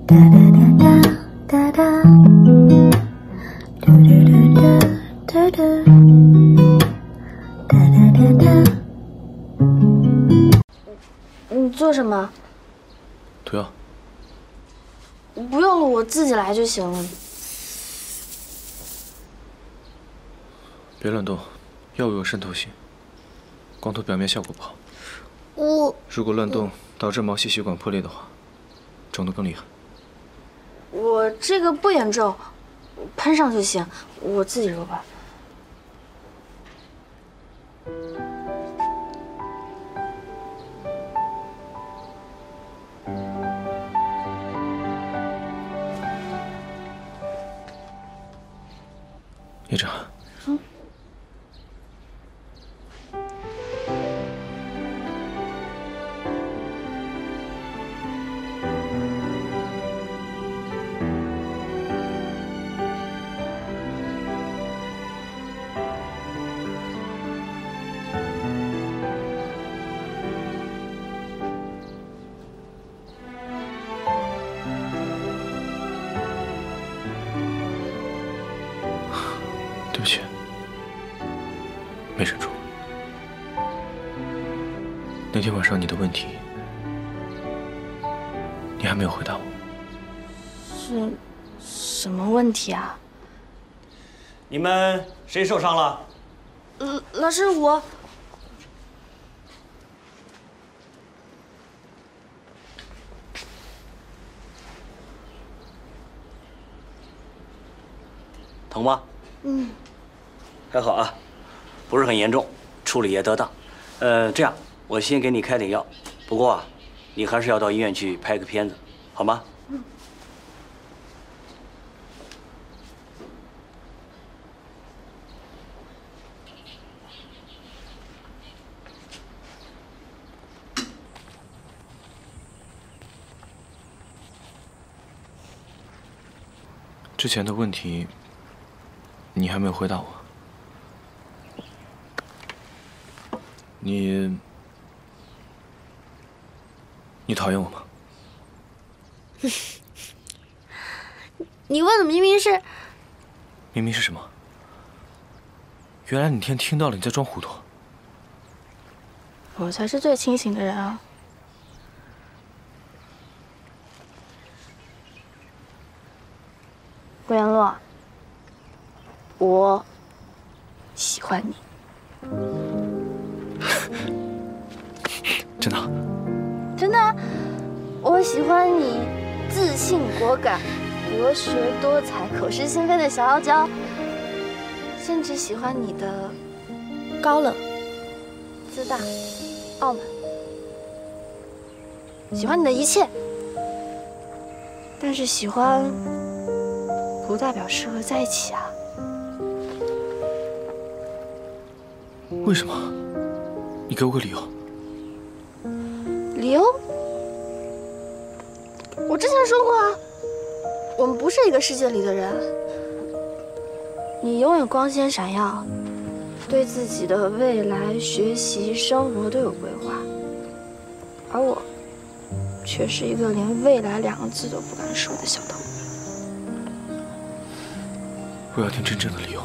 你做什么？ 涂药。 不用了，我自己来就行了。 别乱动，药物有渗透性，光涂表面效果不好。如果乱动导致毛细血管破裂的话，肿得更厉害。 我这个不严重，喷上就行，我自己揉吧。 叶正。对不起，没忍住。那天晚上你的问题，你还没有回答我。 是什么问题啊？ 你们谁受伤了？ 老师，我。 疼吗？还好啊，不是很严重，处理也得当。这样，我先给你开点药，不过啊，你还是要到医院去拍个片子，好吗？ 之前的问题，你还没有回答我。你讨厌我吗？ 你问的明明是什么？原来你天听到了，你在装糊涂。 我才是最清醒的人啊！顾言洛，我喜欢你。 真的？ 真的啊，我喜欢你自信果敢、博学多才、口是心非的小傲娇，甚至喜欢你的高冷、自大、傲慢，喜欢你的一切。但是喜欢不代表适合在一起啊。 为什么？你给我个理由。 理由？我之前说过啊，我们不是一个世界里的人。你永远光鲜闪耀，对自己的未来、学习、生活都有规划，而我却是一个连未来2个字都不敢说的小透明。 我要听真正的理由。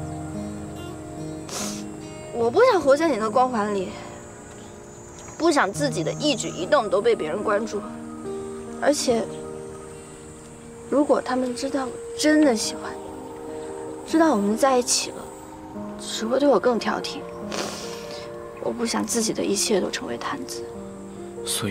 我不想活在你的光环里，不想自己的一举一动都被别人关注，而且，如果他们知道我真的喜欢你，知道我们在一起了，只会对我更挑剔。我不想自己的一切都成为谈资。 所以，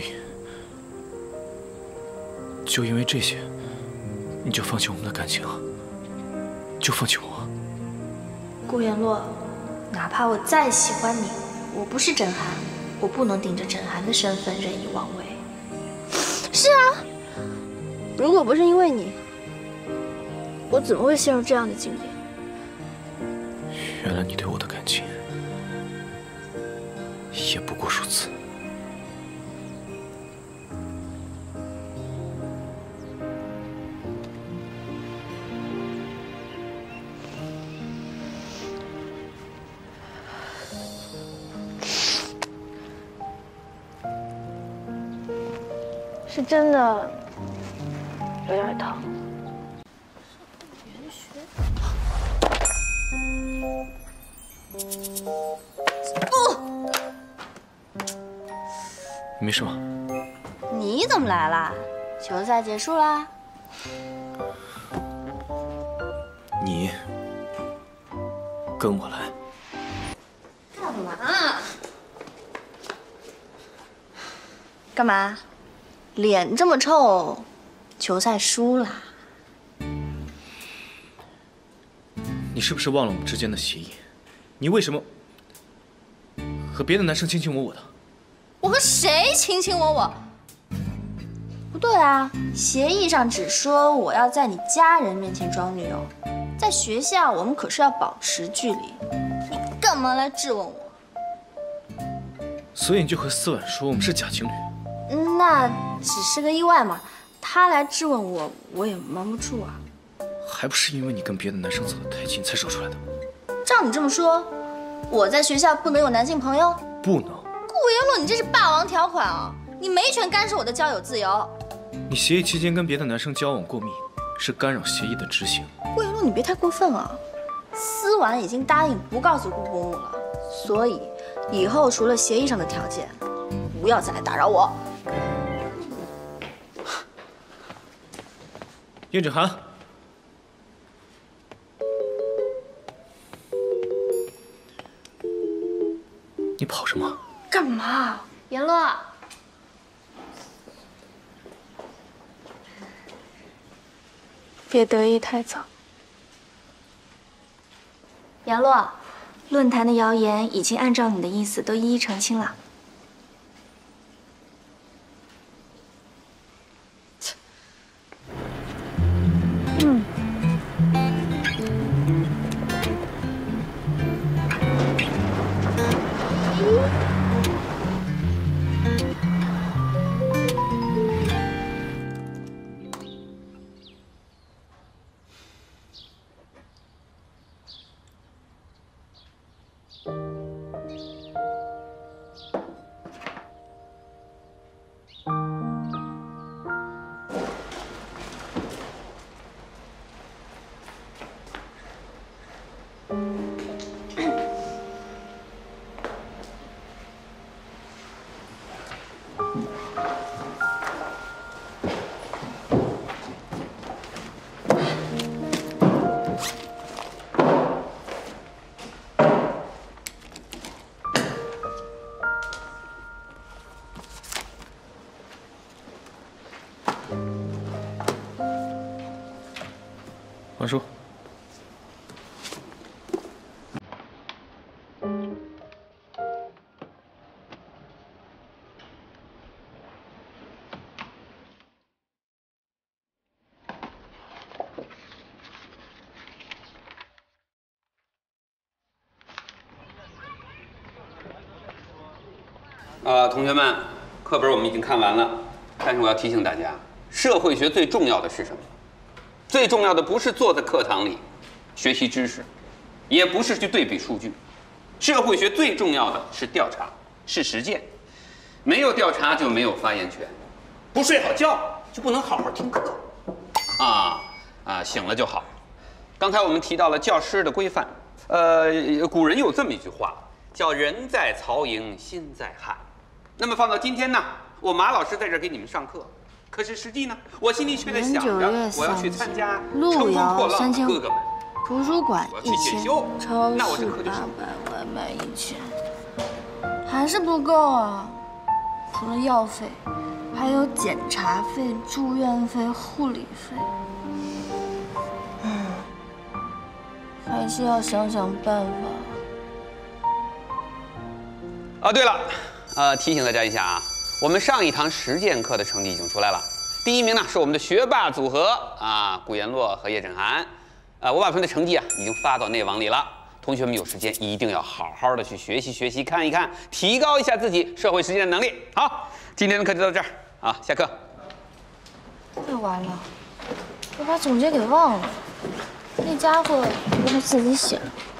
就因为这些，你就放弃我们的感情啊？就放弃我？ 顾言洛，哪怕我再喜欢你，我不是甄涵，我不能顶着甄涵的身份任意妄为。是啊，如果不是因为你，我怎么会陷入这样的境地？ 原来你对我的感情也不过如此。 是真的有点疼。 你没事吗？ 你怎么来啦？球赛结束啦？ 你跟我来。 干嘛？干嘛？脸这么臭，球赛输啦？ 你是不是忘了我们之间的协议？你为什么和别的男生卿卿我我的？ 我和谁卿卿我我？不对啊，协议上只说我要在你家人面前装女友，在学校我们可是要保持距离。你干嘛来质问我？ 所以你就和思婉说我们是假情侣？ 那只是个意外嘛，他来质问我，我也瞒不住啊。 还不是因为你跟别的男生走得太近才说出来的？ 照你这么说，我在学校不能有男性朋友？ 不能。 顾言洛，你这是霸王条款啊！你没权干涉我的交友自由。 你协议期间跟别的男生交往过密，是干扰协议的执行。 顾言洛，你别太过分啊！思婉已经答应不告诉顾伯母了，所以以后除了协议上的条件，不要再来打扰我。 叶芷涵，你跑什么？ 干嘛？言洛，别得意太早。言洛，论坛的谣言已经按照你的意思都一一澄清了。 还书。 同学们，课本我们已经看完了，但是我要提醒大家，社会学最重要的是什么？最重要的不是坐在课堂里学习知识，也不是去对比数据。社会学最重要的是调查，是实践。没有调查就没有发言权，不睡好觉就不能好好听课。醒了就好。刚才我们提到了教师的规范，古人有这么一句话，叫“人在曹营心在汉”。那么放到今天呢，我马老师在这儿给你们上课，可是实际呢，我心里却在想着我要去参加乘风破浪的哥哥们。 图书馆1000，超市800，外卖1000，还是不够啊！除了药费，还有检查费、住院费、护理费，还是要想想办法。 对了，提醒大家一下啊，我们上一堂实践课的成绩已经出来了，第1名呢是我们的学霸组合顾言洛和叶芷涵。我把他们的成绩已经发到内网里了，同学们有时间一定要好好的去学习看一看，提高一下自己社会实践的能力。好，今天的课就到这儿下课。 太晚了，我把总结给忘了，那家伙不会自己写了。